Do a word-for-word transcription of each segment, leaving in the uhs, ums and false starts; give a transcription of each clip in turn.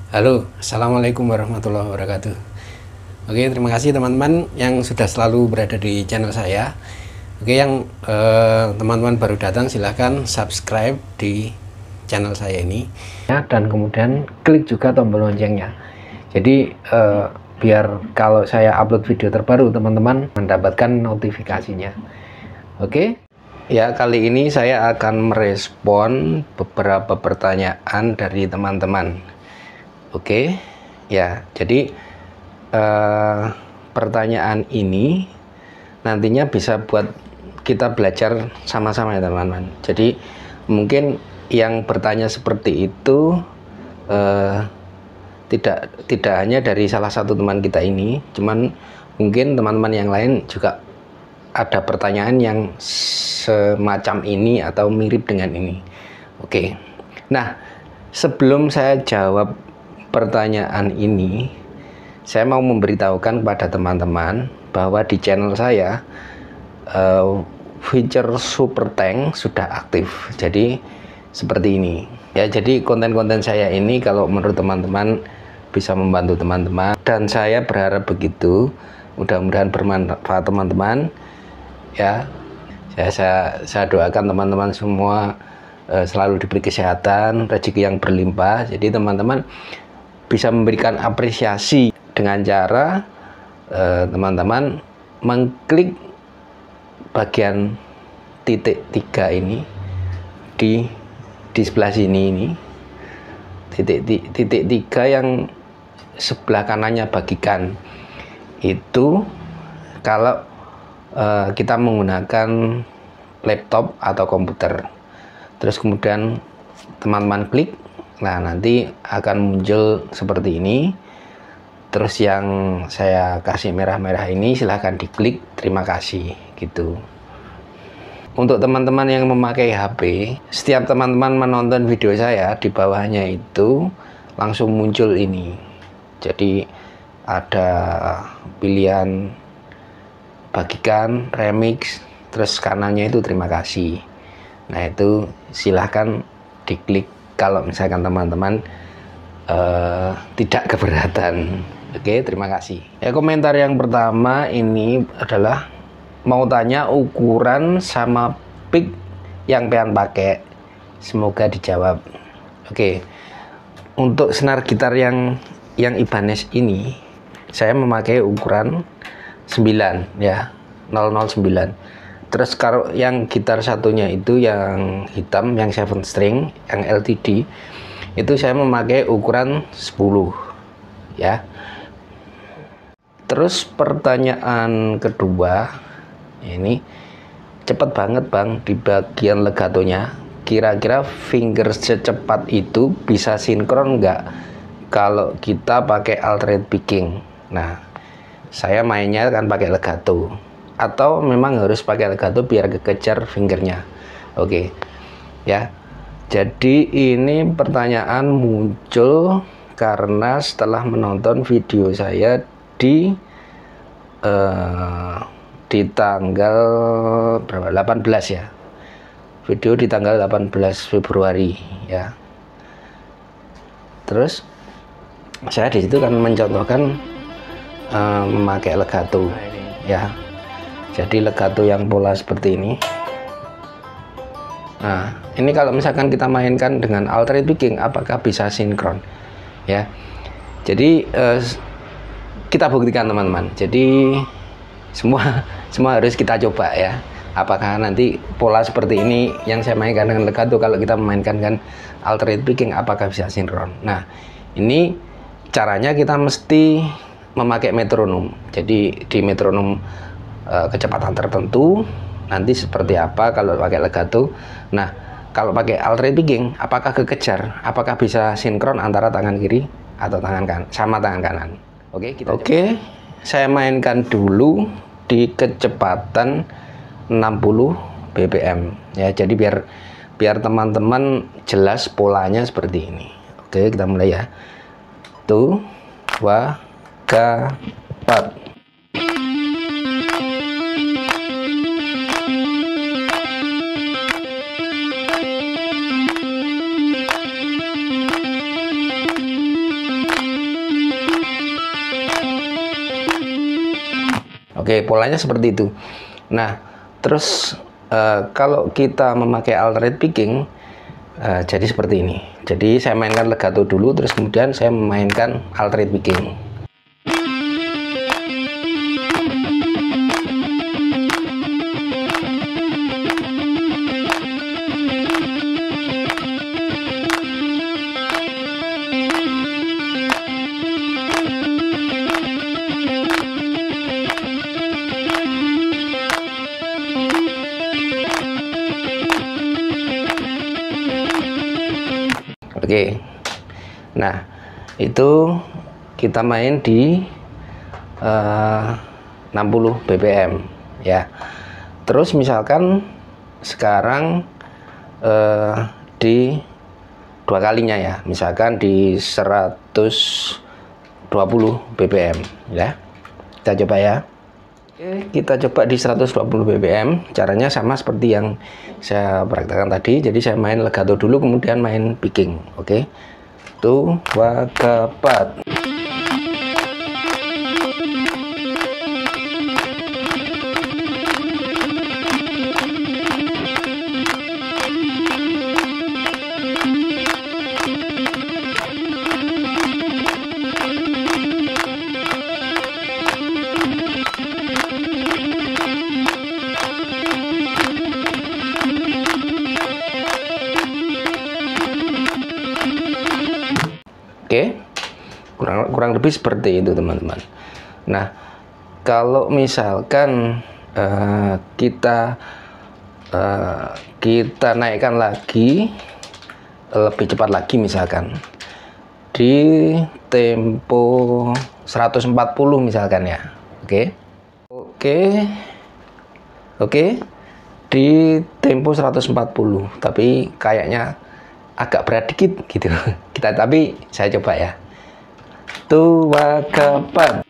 Halo, Assalamualaikum warahmatullahi wabarakatuh. Oke, terima kasih teman-teman yang sudah selalu berada di channel saya. Oke, yang eh, teman-teman baru datang silahkan subscribe di channel saya ini ya, dan kemudian klik juga tombol loncengnya. Jadi eh, biar kalau saya upload video terbaru teman-teman mendapatkan notifikasinya. Oke. Ya, kali ini saya akan merespon beberapa pertanyaan dari teman-teman. Oke, ya, jadi eh, pertanyaan ini nantinya bisa buat kita belajar sama-sama ya teman-teman. Jadi mungkin yang bertanya seperti itu eh, tidak tidak hanya dari salah satu teman kita ini, cuman mungkin teman-teman yang lain juga ada pertanyaan yang semacam ini atau mirip dengan ini. Oke, nah sebelum saya jawab pertanyaan ini, saya mau memberitahukan kepada teman-teman bahwa di channel saya uh, feature super tank sudah aktif. Jadi seperti ini ya, jadi konten-konten saya ini kalau menurut teman-teman bisa membantu teman-teman, dan saya berharap begitu. Mudah-mudahan bermanfaat teman-teman ya. Saya, saya, saya doakan teman-teman semua uh, selalu diberi kesehatan, rezeki yang berlimpah. Jadi teman-teman bisa memberikan apresiasi dengan cara teman-teman eh, mengklik bagian titik tiga ini di di sebelah sini ini, titik titik tiga yang sebelah kanannya bagikan itu. Kalau eh, kita menggunakan laptop atau komputer, terus kemudian teman-teman klik, nah nanti akan muncul seperti ini. Terus yang saya kasih merah-merah ini silahkan diklik, terima kasih gitu. Untuk teman-teman yang memakai H P, setiap teman-teman menonton video saya, di bawahnya itu langsung muncul ini. Jadi ada pilihan bagikan, remix, terus kanannya itu terima kasih. Nah itu silahkan diklik kalau misalkan teman-teman uh, tidak keberatan. Oke, terima kasih. Ya, komentar yang pertama ini adalah mau tanya ukuran sama pick yang pengen pakai. Semoga dijawab. Oke, untuk senar gitar yang yang Ibanez ini saya memakai ukuran sembilan ya, nol nol sembilan. Terus kalau yang gitar satunya itu yang hitam, yang seven string, yang L T D, itu saya memakai ukuran sepuluh ya. Terus pertanyaan kedua ini, cepat banget bang di bagian legatonya, kira-kira finger secepat itu bisa sinkron nggak kalau kita pakai alternate picking? Nah, saya mainnya kan pakai legato, atau memang harus pakai legato biar kekejar fingernya? Oke ya, jadi ini pertanyaan muncul karena setelah menonton video saya di uh, di tanggal berapa, delapan belas ya, video di tanggal delapan belas Februari ya. Terus saya di situ kan mencontohkan uh, memakai legato ya. Jadi legato yang pola seperti ini. Nah, ini kalau misalkan kita mainkan dengan alternate picking, apakah bisa sinkron? Ya. Jadi eh, kita buktikan teman-teman. Jadi semua semua harus kita coba ya. Apakah nanti pola seperti ini yang saya mainkan dengan legato, kalau kita memainkan dengan alternate picking, apakah bisa sinkron? Nah, ini caranya kita mesti memakai metronom. Jadi di metronom kecepatan tertentu nanti seperti apa kalau pakai legato. Nah, kalau pakai alternate picking, apakah kekejar, apakah bisa sinkron antara tangan kiri atau tangan kanan sama tangan kanan? Oke, kita Oke, saya mainkan dulu di kecepatan enam puluh B P M ya. Jadi biar biar teman-teman jelas polanya seperti ini. Oke, kita mulai ya. Tuh, dua, tiga, empat. Oke, polanya seperti itu. Nah, terus uh, kalau kita memakai alternate picking, uh, jadi seperti ini. Jadi saya mainkan legato dulu, terus kemudian saya memainkan alternate picking. Oke, nah itu kita main di uh, enam puluh B P M ya. Terus misalkan sekarang uh, di dua kalinya ya, misalkan di seratus dua puluh B P M ya. Kita coba ya. Oke, kita coba di seratus dua puluh B P M. Caranya sama seperti yang saya praktekkan tadi. Jadi saya main legato dulu, kemudian main picking. Oke, tuh wakapat. Oke, kurang kurang lebih seperti itu teman-teman. Nah, kalau misalkan uh, kita uh, kita naikkan lagi lebih cepat lagi, misalkan di tempo seratus empat puluh misalkan ya. Oke, oke, oke, di tempo seratus empat puluh, tapi kayaknya agak berat dikit gitu kita, tapi saya coba ya. Tuh wakapat.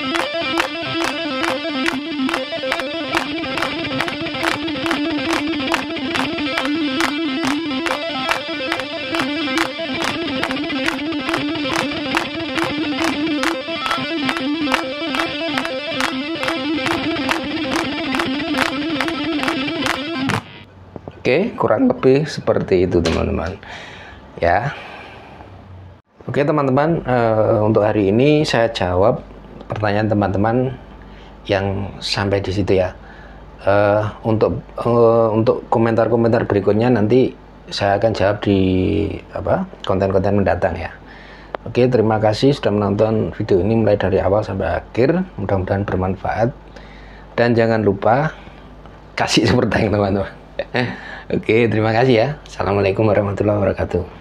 Oke, kurang lebih seperti itu teman-teman ya. Oke teman-teman, uh, untuk hari ini saya jawab pertanyaan teman-teman yang sampai di situ ya. Uh, untuk uh, untuk komentar-komentar berikutnya nanti saya akan jawab di apa konten-konten mendatang ya. Oke, terima kasih sudah menonton video ini mulai dari awal sampai akhir. Mudah-mudahan bermanfaat, dan jangan lupa kasih super thanks teman-teman. Oke, terima kasih ya. Assalamualaikum warahmatullahi wabarakatuh.